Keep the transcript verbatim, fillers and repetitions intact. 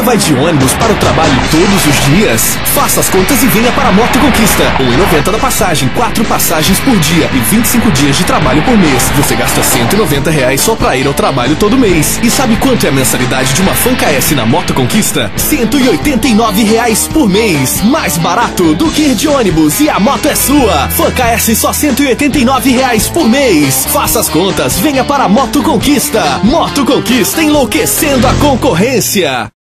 vai de ônibus para o trabalho todos os dias? Faça as contas e venha para a Moto Conquista. um real e noventa centavos da passagem, quatro passagens por dia e vinte e cinco dias de trabalho por mês. Você gasta cento e noventa reais só para ir ao trabalho todo mês. E sabe quanto é a mensalidade de uma Fan K S na Moto Conquista? cento e oitenta e nove reais por mês. Mais barato do que ir de ônibus e a moto é sua. Fan K S só cento e oitenta e nove reais por mês. Faça as contas, venha para a Moto Conquista. Moto Conquista, enlouquecendo a concorrência.